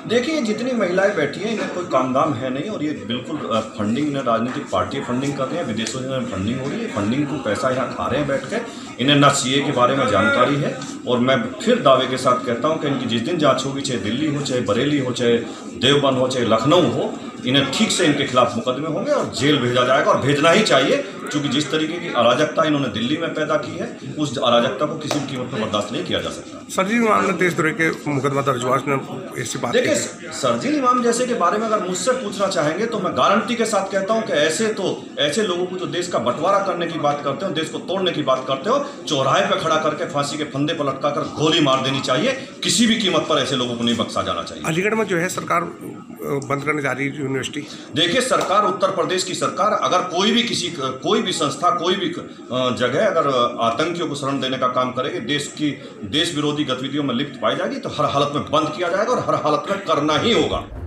देखिए, जितनी महिलाएं बैठी हैं इन्हें कोई काम दाम है नहीं और ये बिल्कुल फंडिंग, इन्हें राजनीतिक पार्टी फंडिंग कर रही है, विदेशों से इन्हें फंडिंग हो रही है, फंडिंग को पैसा यहाँ खा रहे हैं बैठ के। इन्हें ना सीए के बारे में जानकारी है और मैं फिर दावे के साथ कहता हूँ कि इनकी जिस दिन जांच होगी, चाहे दिल्ली हो, चाहे बरेली हो, चाहे देवबंद हो, चाहे लखनऊ हो, इन्हें ठीक से इनके खिलाफ मुकदमे होंगे और जेल भेजा जाएगा और भेजना ही चाहिए, क्योंकि जिस तरीके की अराजकता इन्होंने दिल्ली में पैदा की है, उस अराजकता को किसी भी कीमत पर बर्दाश्त नहीं किया जा सकता। सरजील इमाम ने देशद्रोह के मुकदमा दर्ज हुआ, ऐसी बात देखिए, सरजील इमाम जैसे के बारे में अगर मुझसे पूछना चाहेंगे तो मैं गारंटी के साथ कहता हूं कि ऐसे लोगों को जो देश का बंटवारा करने की बात करते हो, देश को तोड़ने की बात करते हो, चौराहे पर खड़ा करके फांसी के फंदे पर लटकाकर गोली मार देनी चाहिए। किसी भी कीमत पर ऐसे लोगों को नहीं बख्शा जाना चाहिए। अलीगढ़ में जो है सरकार बंद करने जा रही है यूनिवर्सिटी। देखिए, सरकार, उत्तर प्रदेश की सरकार, अगर कोई भी संस्था, कोई भी जगह अगर आतंकियों को शरण देने का काम करेगी, देश विरोधी गतिविधियों में लिप्त पाई जाएगी, तो हर हालत में बंद किया जाएगा और हर हालत में करना ही होगा।